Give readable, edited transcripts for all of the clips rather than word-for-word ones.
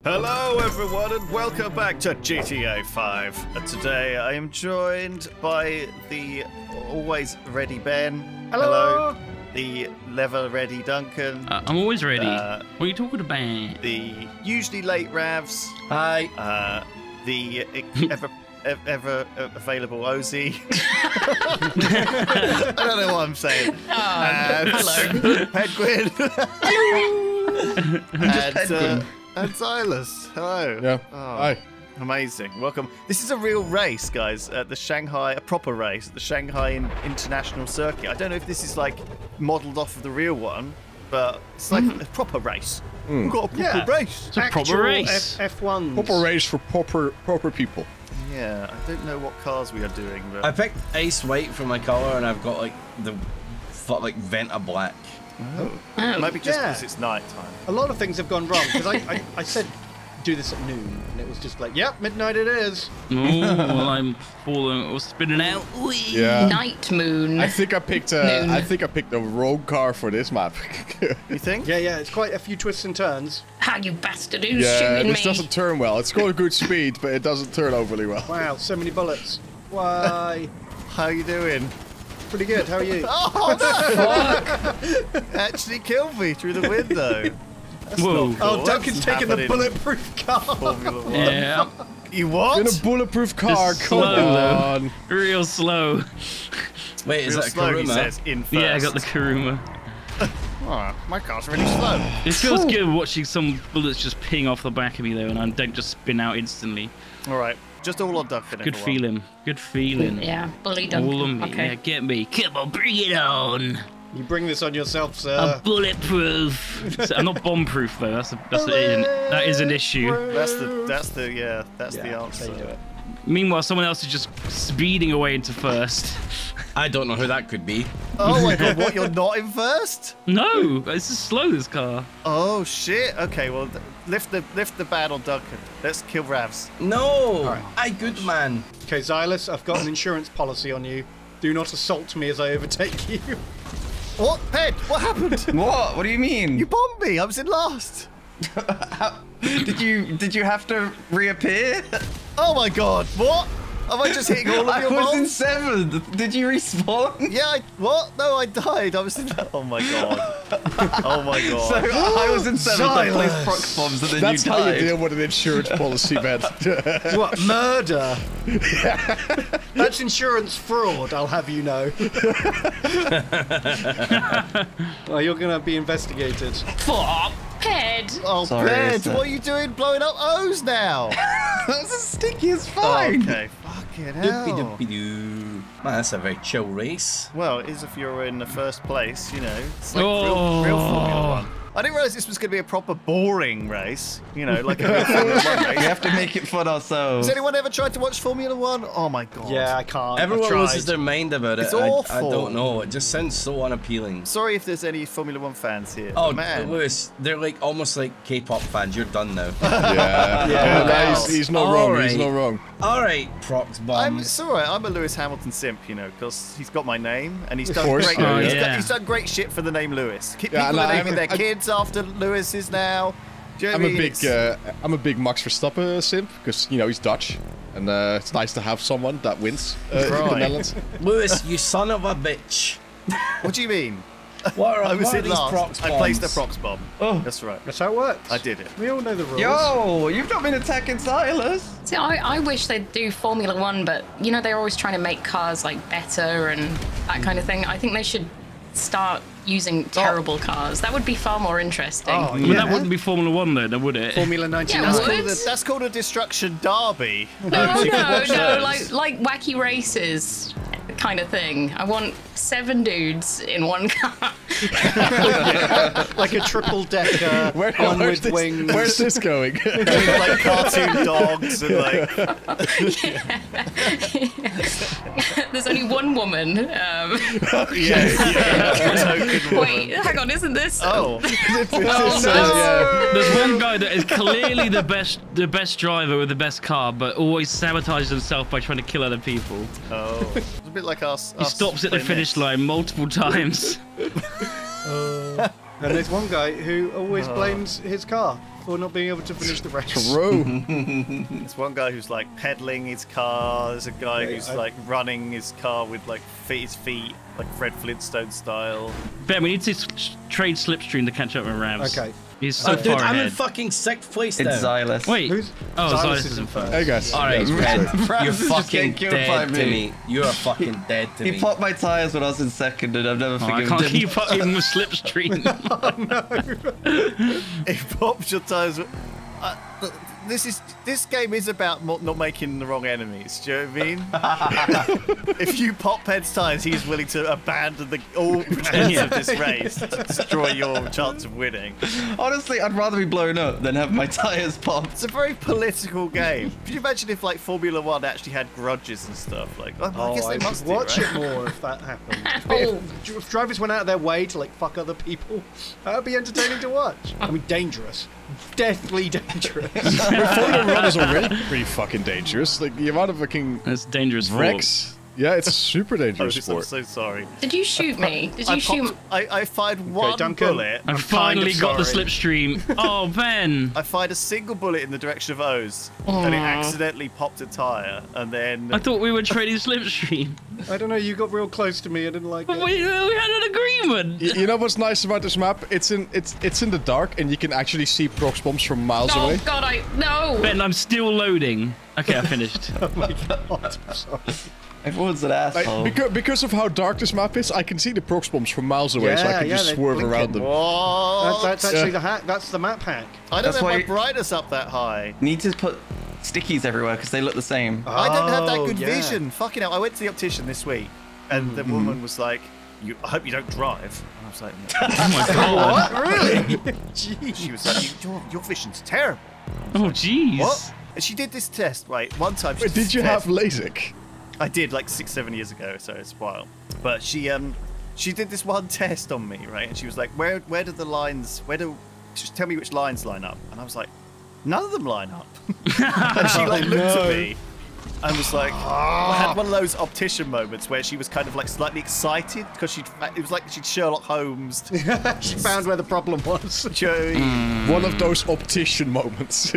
Hello everyone and welcome back to GTA 5. Today I am joined by the always ready Ben. Hello. The lever ready Duncan. I'm always ready. What are you talking about? The usually late Ravs. Hi. The ever available Osie. I don't know what I'm saying. Hello. Penguin. Penguin. And Silas. Hello. Yeah. Oh, Hi. amazing. Welcome. This is a real race, guys, at the Shanghai, a proper race at the Shanghai International Circuit. I don't know if this is like modelled off of the real one, but it's like a proper race. We've got a proper race. It's a proper race. F1. Proper race for proper people. Yeah, I don't know what cars we are doing, but I picked ice white for my colour, and I've got like the Venta black. maybe just because it's night time. A lot of things have gone wrong because I said do this at noon and it was just like, yep, midnight it is. Oh, well, I'm falling or spinning out. Yeah. Night moon. I think I picked the wrong car for this map. You think? Yeah, it's quite a few twists and turns. How you bastard, who's Yeah, shooting this me? doesn't turn well. It's got a good speed, but it doesn't turn overly well. Wow, so many bullets. Why? How you doing? Pretty good, how are you? Oh, no! Actually killed me through the window. Whoa. Cool. Oh, Duncan's That's taking the happening. bulletproof car. Formula One. Yeah, You what? In a bulletproof car, Just come slow, on. real slow. Wait, is Real that a slow, he Karuma? says, in first. Yeah, I got the Karuma. Oh, my car's really slow. It feels good watching some bullets just ping off the back of me though, and I don't just spin out instantly. All right, just all on Duncan. Good everyone. feeling. Good feeling. Yeah, bully Duncan. All on me. Okay. Yeah, get me. Come on, bring it on. You bring this on yourself, sir. I'm bulletproof. I'm not bomb-proof though. That is an issue. That's the answer. There you do it. Meanwhile, someone else is just speeding away into first. I don't know who that could be. Oh my god, what? You're not in first? No, it's just slow, this car. Oh shit. Okay, well, lift the ban on Duncan. Let's kill Ravs. No, Alright. I good man. Okay, Xylus, I've got an insurance policy on you. Do not assault me as I overtake you. What? Ped? What happened? What? What do you mean? You bombed me. I was in last. Did you have to reappear? Oh my god. What? Am I just hitting all of I your was in bombs? 7th. Did you respawn? Yeah. What? No, I died. I was in. Oh my god. Oh my god. So I was in 7th. I placed prox bombs and then That's you how died. you deal with an insurance policy, man. What, murder? That's insurance fraud, I'll have you know. Oh, you're going to be investigated. Fuck, Ped. Oh, Sorry, Ped, sir. what are you doing blowing up O's now? That's as sticky as fine. Okay, fucking Doopy hell. doopy doo. Man, that's a very chill race. Well, it is if you're in the first place, you know. It's like Oh. real Formula One. I didn't realise this was going to be a proper boring race, you know, like a real Formula One We race. have to make it fun ourselves. Has anyone ever tried to watch Formula One? Oh my god. Yeah, I can't. Everyone I've tried. loses their mind about it. It's I awful. don't know. It just sounds so unappealing. Sorry if there's any Formula One fans here. Oh, man. Lewis, they're like almost like K-pop fans. You're done now. Yeah, he's not wrong. He's Alright. not wrong. All right, prox bombs. It's alright. I'm a Lewis Hamilton simp, you know, because he's got my name and he's done course. great. Oh, He's done great shit for the name Lewis. People Yeah, are no, naming their I'm- kids after Lewis's now. Do you know I'm what I a mean? big, It's- I'm a big Max Verstappen simp because you know he's Dutch, and it's nice to have someone that wins in the Right. Netherlands. Lewis, you son of a bitch. What do you mean? What are, I was what are in these last. prox I bombs? placed a prox bomb. Oh. That's right. That's how it works. I did it. We all know the rules. Yo, you've not been attacking Silas. See, I wish they'd do Formula One, but you know they're always trying to make cars like better and that kind of thing. I think they should start using terrible cars. That would be far more interesting. Oh, Well, that wouldn't be Formula One though, would it? Formula 99. Yeah, it would. That's called a destruction derby. No, like wacky races kind of thing. I want 7 dudes in one car. Like a triple decker, one with wings. Where's this going? With like cartoon dogs and like. There's only one woman. Wait, hang on, isn't this? Oh. There's one guy that is clearly the best driver with the best car, but always sabotages himself by trying to kill other people. Oh. It's a bit like us. He stops at the finish line multiple times. And there's one guy who always blames his car. for not being able to finish the race. True. There's one guy who's like pedaling his car. There's a guy who's like running his car with like his feet, like Fred Flintstone style. Ben, we need to trade slipstream to catch up with Ravs. Okay. He's so Dude, far I'm in ahead. fucking 6th place It's now. Xylus. Wait. Who's Xylus is in first. Hey guys. All right, Yes, Red, Ravs you're is just fucking getting killed by dead to me. me. You are fucking dead to He me. popped my tyres when I was in second, and I've never Oh, I forgiven can't him. keep up even with slipstream. He pops your tires. This game is about not making the wrong enemies. Do you know what I mean? If you pop Ped's tires, he's willing to abandon all pretense of this race to destroy your chance of winning. Honestly, I'd rather be blown up than have my tyres popped. It's a very political game. Could you imagine if like Formula One actually had grudges and stuff? Like, I guess they must watch do, it right? more if that happened. Oh. If drivers went out of their way to like fuck other people, that would be entertaining to watch. I mean, dangerous, deathly dangerous. Formula One is already pretty fucking dangerous. Like the amount of fucking That's dangerous. wrecks. Yeah, it's a super dangerous I'm sport. so sorry. Did you shoot me? Did you shoot? I fired one Duncan. bullet. I I'm finally kind of got the sorry. slipstream. Oh, Ben. I fired a single bullet in the direction of O's, and it accidentally popped a tire, and then I thought we were trading slipstream. I don't know. You got real close to me. I didn't like But it. we had an agreement. You know what's nice about this map? It's in the dark, and you can actually see prox bombs from miles away. Oh God, no. Ben, I'm still loading. Okay, I finished. Oh my god! I'm sorry. Everyone's an asshole. Like, because of how dark this map is, I can see the prox bombs from miles away, so I can just they're swerve blinking. around them. What? That's actually the hack. That's the map hack. I don't That's have why my you- brightness up that high. Need to put stickies everywhere because they look the same. I don't have that Oh, good yeah. vision. Fucking hell! I went to the optician this week, and the woman was like, I hope you don't drive." And I was like, Oh my god. "What? Really?" Jeez. She was like, your vision's terrible." Oh jeez. What? And she did this test, right? One time. She Wait, did did you this have test. LASIK? I did like 6-7 years ago, so it's a while. But she did this one test on me, right? And she was like, "Where do the lines? Just tell me which lines line up." And I was like, "None of them line up." And she like looked at me and was like, I had one of those optician moments where she was kind of like slightly excited because it was like she'd Sherlock Holmes. She found where the problem was. Joey. One of those optician moments.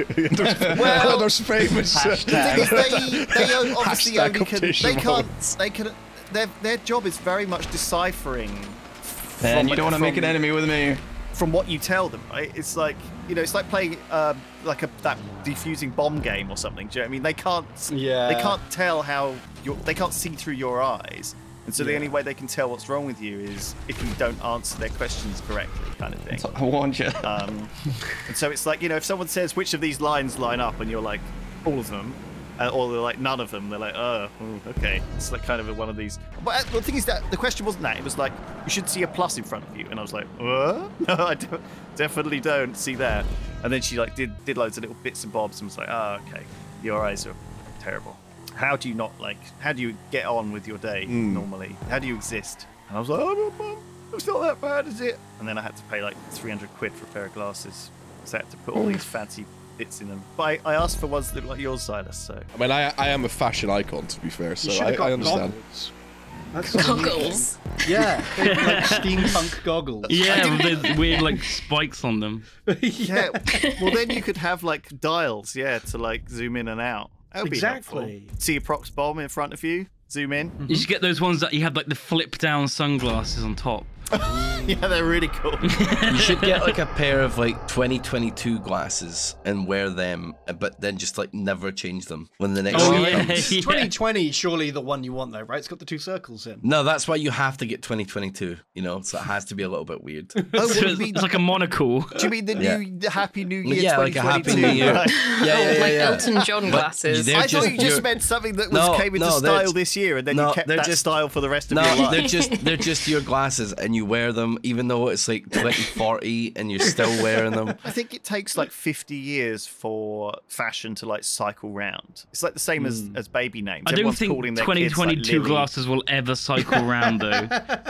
those famous. The thing is, they obviously Hashtag only can. optician They moments. can't. They can. Their job is very much deciphering. Ben, you from- don't want to make an from- enemy with me. From what you tell them, right? It's like it's like playing like that defusing bomb game or something. Do you know what I mean? They can't. Yeah. They can't tell how they can't see through your eyes, and so the only way they can tell what's wrong with you is if you don't answer their questions correctly, kind of thing. I warned you. And so it's like, if someone says which of these lines line up, and you're like, all of them, or they're like, none of them, they're like, oh, okay. It's like kind of one of these. But the thing is that the question wasn't that. It was like, you should see a plus in front of you. And I was like, what? No, I definitely don't see that. And then she like did loads of little bits and bobs and was like, oh, okay. Your eyes are terrible. How do you get on with your day normally? How do you exist? And I was like, oh, no, Mum, it's not that bad, is it? And then I had to pay like 300 quid for a pair of glasses. So I had to put all these fancy bits in them. But I asked for ones that look like yours, Silas, so. I mean, I am a fashion icon, to be fair, so You should have got I understand. goggles. That's what you Goggles. need. Yeah, they're like steampunk goggles. Yeah, with the weird like spikes on them. Yeah, well then you could have like dials, to like zoom in and out. That would be Exactly. helpful. See a prox bomb in front of you, zoom in. You should get those ones that you have like the flip down sunglasses on top. Yeah, they're really cool. You should get like a pair of like 2022 glasses and wear them, but then just like never change them when the next Oh, year yeah. comes. 2020 is surely the one you want though, right? It's got the two circles in. No, that's why you have to get 2022, so it has to be a little bit weird. Oh, what So do you it's, mean? it's like a monocle. Do you mean the Happy New Year Yeah, like a 2022? Happy New Year. Right. Like Elton John glasses. they're I thought you just you're- meant something that No, came into no, they're- style this year, and then no, you kept they're that just- style for the rest of your No, life. they're just your glasses, and you wear them even though it's like 2040, and you're still wearing them. I think it takes like 50 years for fashion to like cycle round. It's like the same as baby names. I don't Everyone's think calling their kids, 2022 like, Lily. glasses will ever cycle round though.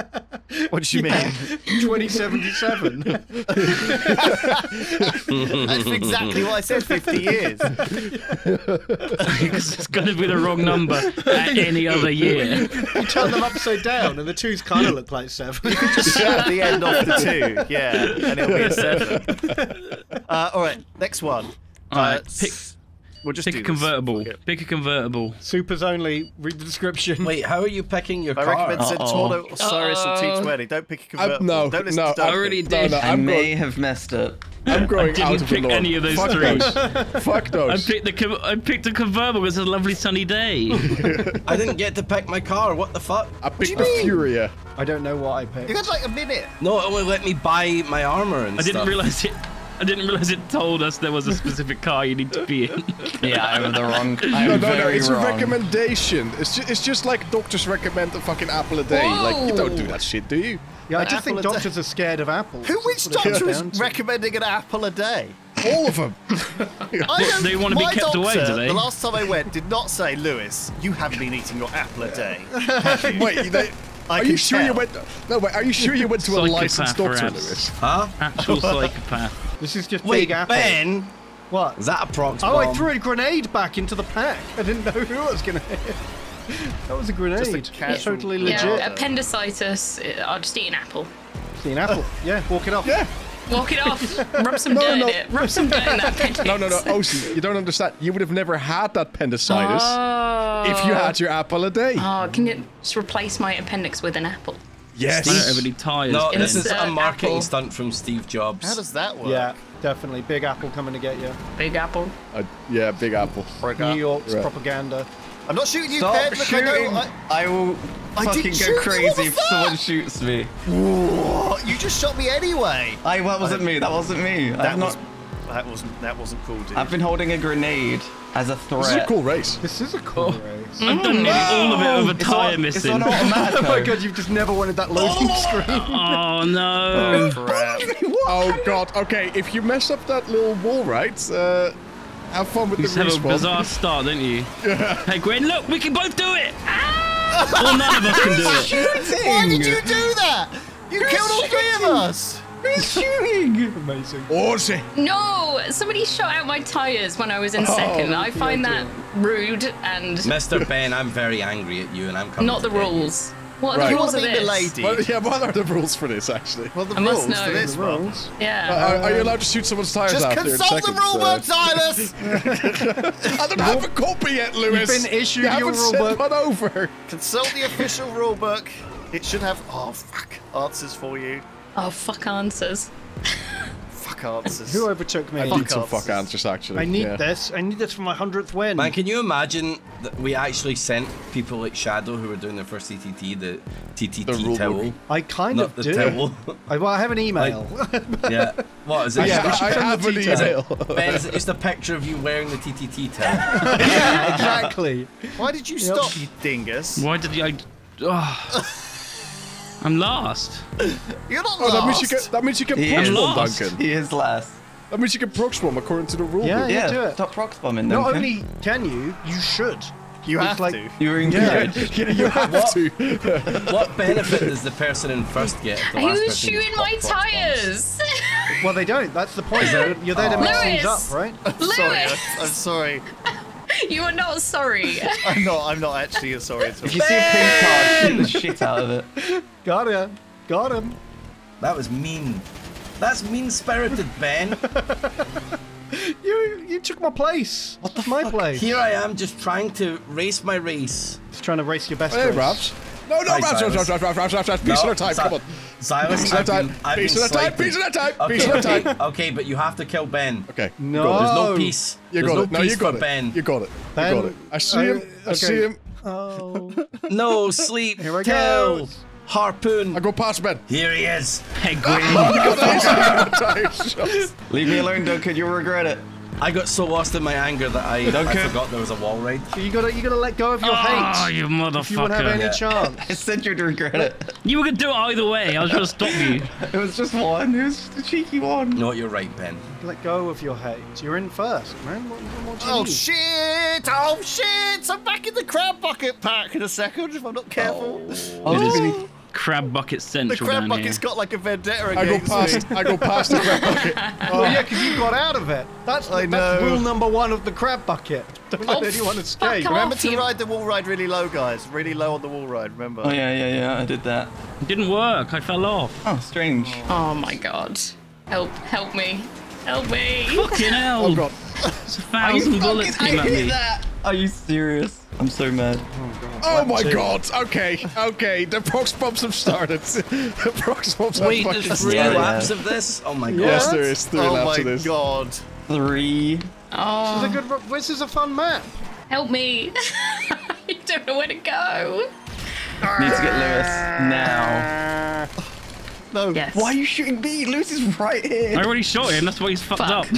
What do you mean? 2077. That's exactly what I said. 50 years. Because it's going to be the wrong number at any other year. You turn them upside down, and the twos kind of look like seven. Just the end off the 2, yeah, and it'll be a 7. All right, next one. All right, We'll just pick do a convertible. This. Pick a convertible. Supers only. Read the description. Wait, how are you picking your I car? recommend Centauro, Osiris, or T20. Don't pick a convertible. No, Don't listen no, to Duncan. I already did. I may have messed up. I'm going I out didn't of the pick norm. any of those Fuck three. those. Fuck those. I picked a convertible. It's a lovely sunny day. I didn't get to pick my car. What the fuck? I picked the Furia. I don't know what I picked. You got like a minute. No, it only let me buy my armor and I stuff. didn't realize it. I didn't realize it told us there was a specific car you need to be in. Yeah, I'm the wrong. I'm No, very it's wrong. a recommendation. It's just like doctors recommend a fucking apple a day. Like, you don't do that shit, do you? Yeah, I An just think apple a doctors are scared of apples. Which That's what it doctor comes is down to. recommending an apple a day? All of them. They want to be My kept away, doctor, do they? The last time I went, did not say, Lewis, you haven't been eating your apple a day. have you?" Wait, are can you sure you tell. went? No, wait. Are you sure you went to a Psychopath, licensed doctor, perhaps. Lewis? Huh? Actual psychopath. This is just Wait, big apple. Ben, What? is that a prox Oh, I bomb? threw a grenade back into the pack. I didn't know who I was going to hit. That was a grenade. Just a casual- Totally legit. Yeah, appendicitis. I'll just eat an apple. See an apple. Yeah, walk it off. Yeah. Walk it off. Rub some dirt in it. Rub some dirt in that appendix. No, Osie, you don't understand. You would have never had that appendicitis if you had your apple a day. Oh, can you just replace my appendix with an apple? I don't have Yes. any tires. No, Ben. this is a Insert marketing apple. stunt from Steve Jobs. How does that work? Yeah, definitely. Big apple coming to get you. Big apple. Yeah, big apple. New York's Right. propaganda. I'm not shooting you, Stop Ped. Look, I shooting! know. I will I fucking didn't go shoot you, crazy what was if that? someone shoots me. What? You just shot me anyway. That wasn't me. That wasn't me. That wasn't cool, dude. I've been holding a grenade as a threat. This is a cool race. This is a cool race. I've done nearly all of it with a It's tyre on- missing. It's on automatic. Oh my god, you've just never wanted that loading screen. Oh no. Crap. Oh god. Okay, if you mess up that little wall, right? Have fun with You the just have a respawn. bizarre start, don't you? Hey Gwen, look, we can both do it! Well, none of us can do it. Why did you do that? You killed all 3 of us. Amazing. Osie. No! Somebody shot out my tyres when I was in second. I find that rude and Mr. Ben, I'm very angry at you and I'm coming not the to get you. rules. What are Right. the You rules want of to be the this? lady. Well, yeah, what are the rules for this, actually? Well, the I must rules know. for this The one. rules. Yeah. Are you allowed to shoot someone's tires Just out there in consult the seconds? rule book, Silas. I don't have a copy yet, Lewis. You've been issued you your haven't rule sent book. one over. Consult the official rule book. It should have answers for you. Oh, fuck answers. Fuck answers. Who overtook me? I Fuck need some answers. fuck answers, actually. I need yeah. this. I need this for my 100th win. Man, can you imagine that we actually sent people like Shadow who were doing their first TTT, the TTT The rule towel? book. I kind Not of the do. towel. I have an email. Yeah. What is it? Yeah, I should I send have the an details. email. Ben, is it just a picture of you wearing the TTT towel? Yeah, exactly. Why did you stop, you dingus? Why did I... Oh. I'm last. You're not Oh, lost. that means you can He prox is bomb, lost. Duncan. He is last. That means you can prox bomb according to the rule Yeah, book. yeah, do it. Stop prox bombing them. Not only can you should. You It's have like- to. You're in Yeah. good. Yeah, you have What? to. What benefit does the person in first get? If the last Who's person shooting gets my prox bombs? tyres? Well, they don't. That's the point. You're there to mix things Lewis! up, right? Sorry, Lewis! I'm sorry. You are not sorry. I'm not actually sorry at all. If you see a pink card, shoot the shit out of it. Got him. Got him. That was mean. That's mean-spirited, Ben. You took my place. What's my place? Here I am just trying to race my race. Just trying to race your best Hey, race. Raps. No, Hi, Raps, Silas. Piece at a time, come on. Silas, Piece at a time, I've been piece at a time, slighted. piece at a time, Okay, piece at a time. okay, okay, but you have to kill Ben. Okay, No. you got There's it. no peace. You There's got no it. No, peace you got for it. Ben. You got it. Ben, You got it. I see him. I see okay. him. Oh. No, sleep. Here I Tell. go. Harpoon. I go past Ben. Here he is. Hey Gwen. Tire shots. Leave me alone, Duncan. You'll regret it. I got so lost in my anger that I forgot there was a wall ride. You gotta let go of your Oh, hate. you If you want to have motherfucker. any Yeah. chance. I said you'd regret it. You were gonna do it either way. I was trying to stop you. It was just one. It was just a cheeky one. No, you're right, Ben. Let go of your hate. You're in first, man. What do you Oh need? shit! Oh shit! I'm back in the crab bucket pack in a second if I'm not careful. Oh, crab bucket The central crab down bucket's here. got like a vendetta I go against me. past the crab bucket. Oh yeah, because you got out of it. That's I that's know. rule number 1 of the crab bucket. Don't let anyone fuck escape. off. Remember to You- ride the wall ride really low, guys. Really low on the wall ride, remember? Oh yeah, I did that. It didn't work. I fell off. Oh, strange. Oh my god. Help me. Help me. Fucking hell. Oh god. It's 1,000 bullets came at me. that. Are you serious? I'm so mad. Oh my god. Okay. The prox bumps have started. The prox bumps have Wait, fucking there's 3 started. laps of this? Oh my god. Yes, there is 3 Oh laps my of this. god. 3. Oh, This is a fun map. help me. I don't know where to go. Need to get Lewis now. No. Yes. Why are you shooting me? Lewis is right here. I already shot him. That's why he's fucked up.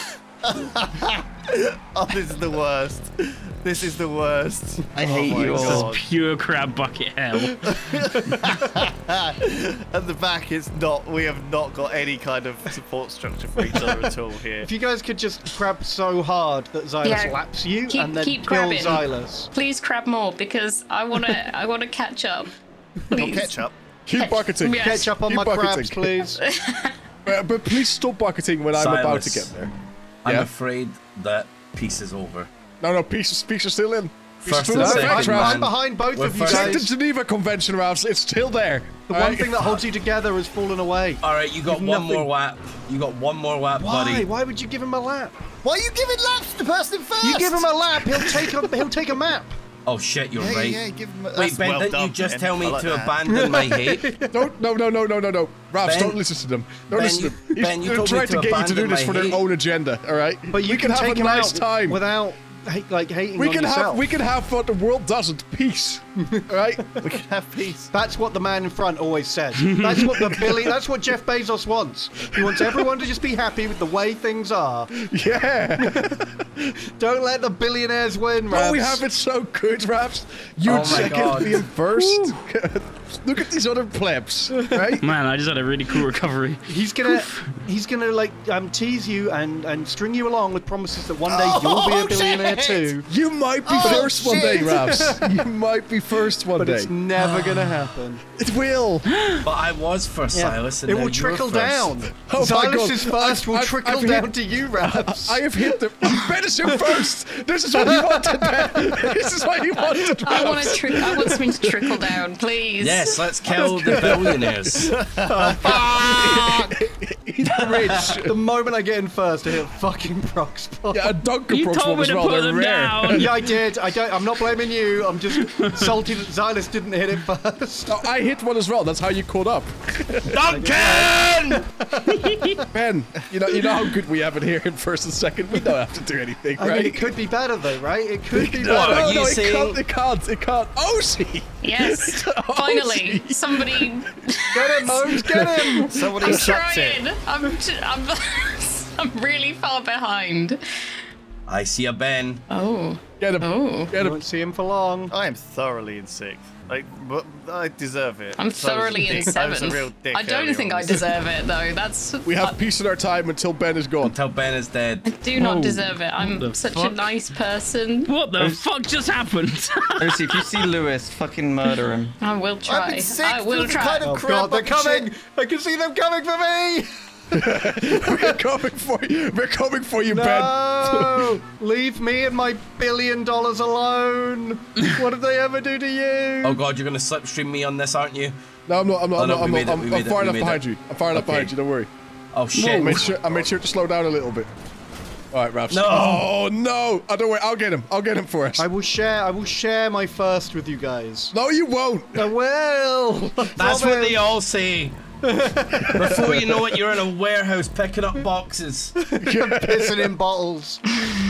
Oh, this is the worst. This is the worst. I hate my you This all. is pure crab bucket hell. At the back, it's not. We have not got any kind of support structure for each other at all here. If you guys could just grab so hard that Xylus Yeah, laps you keep- and then keep kill grabbing. Xylus. Please crab more because I wanna catch up. Not Please. ketchup. Keep bucketing. Yeah. Catch up on Keep my bucketing. crabs, please. But please stop bucketing when I'm about to Silas. get there. I'm Yeah. afraid that piece is over. No, peace are still in. Peace First are and still in. second, Ralph. I'm behind both We're of you first- Check the guys. Geneva Convention, Ralph. It's still there. The one thing that holds you together has fallen away. All right, you got You've one nothing- more lap. You got one more lap, Why? buddy. Why would you give him a lap? Why are you giving laps to the person first? You give him a lap, he'll take a map. Oh shit, you're Yeah, right. yeah, give him a... Wait, that's Ben, well didn't done, you just Ben. tell me I like to that. abandon my hate? Don't, no. Ralph, Ben- don't listen to them. Don't Ben, listen to them. Ben, you They're told me trying to to get you to do abandon this my for their hate. own agenda, all right? But you we can have take a him nice out time. without hating We on can yourself. have what the world doesn't. Peace. All right? We can have peace. That's what the man in front always says. That's what That's what Jeff Bezos wants. He wants everyone to just be happy with the way things are. Yeah. Don't let the billionaires win, Oh, Rabs. we have it so good, Raps. You Oh my second, God. being first. Look at these other plebs, right? Man, I just had a really cool recovery. He's gonna like tease you and string you along with promises that one day you'll be a billionaire shit. too. You might be Oh, first one day, shit. Raps. You might be first one But day. it's never gonna happen. It will. But I was first, Silas, and It now will you're trickle first. down. Oh my God. Silas's first will I've trickle hit- down to you, Rabs. I have hit the. Ben is in first. This is what he wanted, Ben. This is what he wanted, I want Raps. I want something to trickle down, please. Yes, let's kill the billionaires. He's rich. The moment I get in first, I hit a fucking proc spot. Yeah, a Dunker You Prox told one me as to well. put They're them rare. down. Yeah, I did. I'm not blaming you. I'm just salty that Xylus didn't hit it first. No, I hit one as well. That's how you caught up. Duncan! Ben, you know how good we have it here in first and second. We don't have to do anything, I right? mean, it could be better though, right? It could be No, What better. are you it saying? can't. Osie! Yes. Finally, somebody. Get him, Mose, get him! Somebody I'm sucked trying. it. I'm really far behind. I see a Ben. Oh. Get him. Oh. Get I him. won't see him for long. I am thoroughly in sixth. Like, but I deserve it. I'm So I was a thoroughly in dick- I was a seventh. real dick I don't earlier think on I this. deserve it though. That's. We have peace in our time until Ben is gone. Until Ben is dead. I do not Whoa. deserve it. I'm the such a fuck? nice person. What the fuck just happened? Osie, if you see Lewis, fucking murder him. I will I'm try. in sixth. I will That's try. kind of Oh crap god, they're bucket coming! shit. I can see them coming for me! We're coming for you. We're coming for you, Ben. No! Leave me and my $1 billion alone! What did they ever do to you? Oh god, you're gonna slipstream me on this, aren't you? No, I'm not. Oh, no, we made it, we I'm made it, far we enough made behind it. you. I'm far enough Okay. behind you. Don't worry. Oh shit. I made sure to slow down a little bit. All right, Raps. No. Oh no! I don't worry. I'll get him. I'll get him for us. I will share my first with you guys. No, you won't. I will! That's what they all say. Before you know it, you're in a warehouse picking up boxes. Pissing in bottles.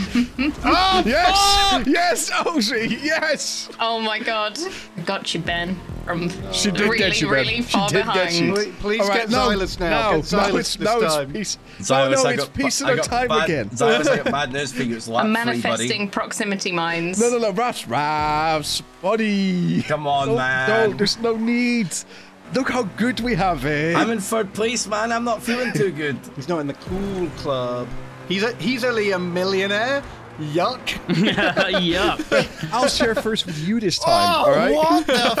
Yes! Yes, Osie! Yes! Oh my god. I got you, Ben. From She did really, get you, Ben. really She far did get behind. you. Please All right, get Xylus now. Get Xylus this time. it's peace. Xylus, no, I it's got- peace in I our got time bad, again. Xylus, I got bad news for you. It's lap I'm 3, buddy. manifesting proximity mines. No, Raps, buddy. Come on, Don't- man. Don't, there's no need. Look how good we have it. I'm in third place, man. I'm not feeling too good. He's not in the cool club. He's only a millionaire. Yuck. Yup. I'll share first with you this time, Oh, all right? what the?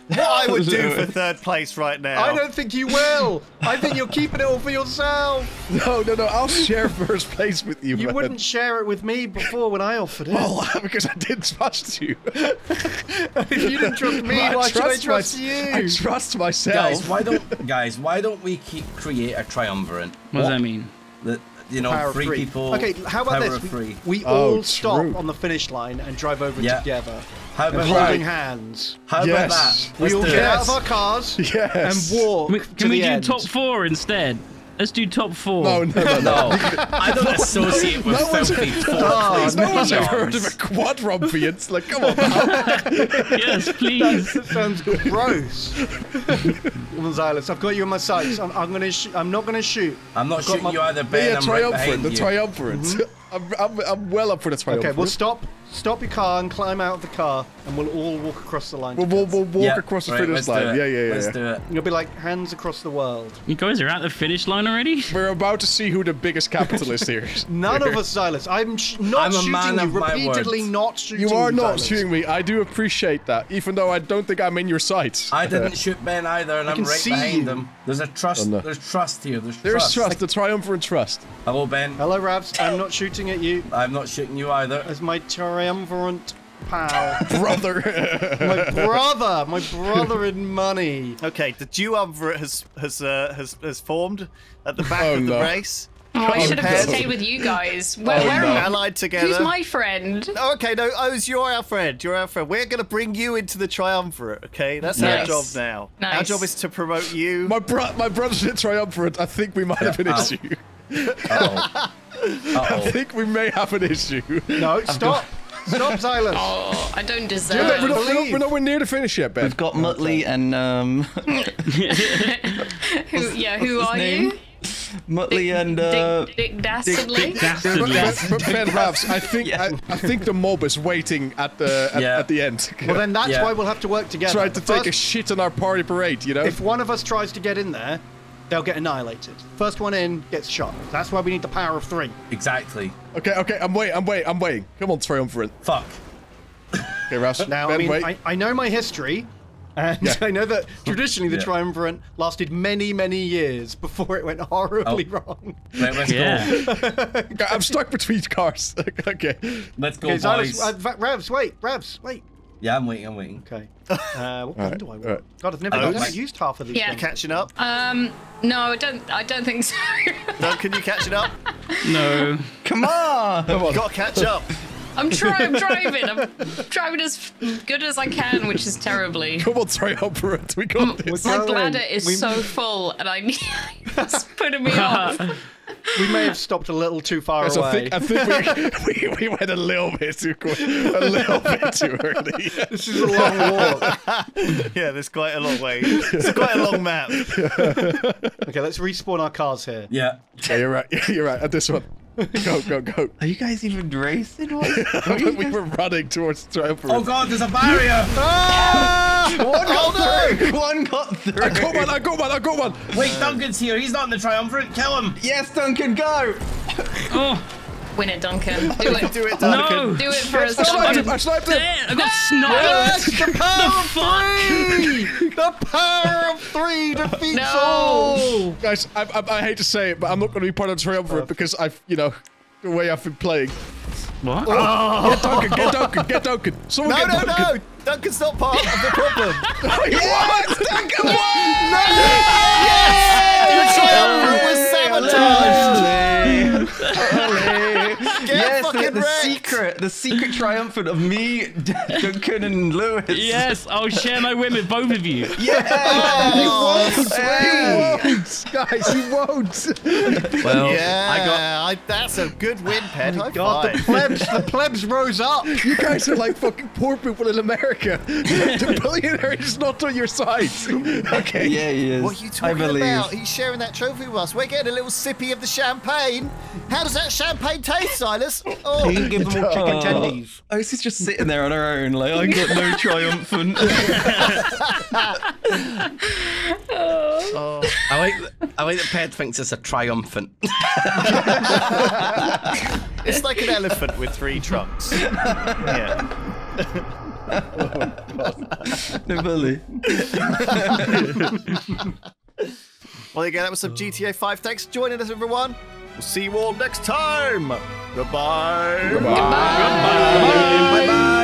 what I would do for third place right now. I don't think you will. I think you're keeping it all for yourself. No, I'll share first place with you. You man. wouldn't share it with me before when I offered it. Well, because I didn't trust you. If you didn't trust me, why should I trust you? I trust myself. Guys, why don't we create a triumvirate? What does that mean? Power of three three. people. Okay, how about power this? of three. We Oh, all stop true. on the finish line and drive over Yeah. together. How about Holding that? hands. How Yes. about that? We Let's all do get it. out of our cars Yes. and walk Can to we the do end. top 4 instead? Let's do top 4. No. No, I don't associate with No one's- filthy Oh, No one's ever heard peons. of a quadrumpians. Like, come on, man. Yes, please. That sounds gross. Gonzalez, I've got you in my sights. I'm not gonna shoot. I'm not I've got shooting my- you either, Ben. Yeah, I'm right triumvirate. behind The you. triumvirate. I'm well up for the triumvirate. Okay, we'll stop your car and climb out of the car, and we'll all walk across the line. We'll walk Yeah, across the right, finish let's do line. it. Yeah. Let's do it. You'll be like hands across the world. You guys are at the finish line already? We're about to see who the biggest capitalist here is. None of us, Silas. I'm not I'm a shooting man you. of my Repeatedly words. not shooting You are not Silas. shooting me. I do appreciate that, even though I don't think I'm in your sights. I didn't shoot Ben either, and I'm can right see behind you. him. There's a trust. Oh, no. There's trust here. There's trust, the triumvirate trust. Hello, Ben. Hello, Ravs. I'm not shooting at you. I'm not shooting you either. As my triumvirate pal. Brother. my brother in money. Okay, the duumvirate has formed at the back Oh, of the no. race. Oh, I should have no. stayed with you guys. Where We're am I? allied together. Who's my friend? Oh, okay, no, Osie, you're our friend. You're our friend. We're going to bring you into the triumvirate, okay? That's our Nice. job now. Our Nice. job is to promote you. my brother's in triumvirate. I think we might have an Ow. issue. Uh-oh. I Uh-oh. think we may have an issue. No, stop. Stop, Silas. Oh, I don't We're deserve. we're nowhere near the finish yet, Ben. We've got Muttley and Who are you? Muttley and Dick Dastardly? Dastardly. But Ben Ravs, I think the mob is waiting at the Yeah. at the end. Well, then that's Yeah. why we'll have to work together. Trying to take a First, shit on our party parade, you know? if one of us tries to get in there, they'll get annihilated. First one in gets shot. That's why we need the power of three. Exactly. Okay, I'm waiting. Come on, triumvirate. Fuck. Okay, Ravs. Now, Ben, I mean, wait. I know my history, and Yeah. I know that traditionally the Yeah. triumvirate lasted many, many years before it went horribly wrong. Right, let's Yeah. go. Okay, I'm stuck between cars. Okay. Let's go, Okay, boys. Silas, Ravs, wait. Yeah, I'm waiting. Okay. What gun do I want? alright. God, I've never used half of these. Yeah. things. Catching up. No, I don't think so. Duncan, you catching up? No. come on. You've got to catch up. I'm driving. I'm driving as good as I can, which is terribly. Come on, triumvirate. We got this. My going. bladder is so full, and I need it's putting me off. We may have stopped a little too far Guys, away. I think we went a little bit too quick, a little bit too early. This is a long walk. Yeah, there's quite a long way. It's quite a long map. Okay, let's respawn our cars here. Yeah. Yeah, you're right. You're right. At this one. Go. Are you guys even racing? What? We were running towards the triumvirate. Oh God, there's a barrier. One got through. I got one. Wait, Duncan's here. He's not in the triumvirate. Kill him. Yes, Duncan, go. Oh, Win it, Duncan. Do it. Do it, Duncan. no. Do it for us, I sniped him. Duncan. I sniped him. There, I got sniped. The power The fuck? The power of three defeats No. all. Guys, I hate to say it, but I'm not going to be part of the triumvirate because the way I've been playing. What? Get Duncan. Someone No, get no, Duncan. no! Duncan's not part of the problem. Yes, Duncan won! The triumvirate was sabotaged! Get Yes, fucking wrecked! the secret triumphant of me, Duncan, and Lewis. Yes, I'll share my win with both of you. Yeah. Guys, you won't. Well, Yeah, that's a good win, Ped. High God, five. the plebs rose up. You guys are like fucking poor people in America. The billionaire is not on your side. Okay. yeah, he is. What are you I talking believe. about? He's sharing that trophy with us. We're getting a little sippy of the champagne. How does that champagne taste, Silas? Oh, You can give them all chicken tendies. Osie's just sitting there on her own, like I got no triumphant. I like that Ped thinks it's a triumphant. it's like an elephant with 3 trunks. Yeah. No bully. Well, again, that was some GTA 5. Thanks for joining us, everyone. We'll see you all next time. Goodbye. Goodbye. Goodbye. Bye-bye.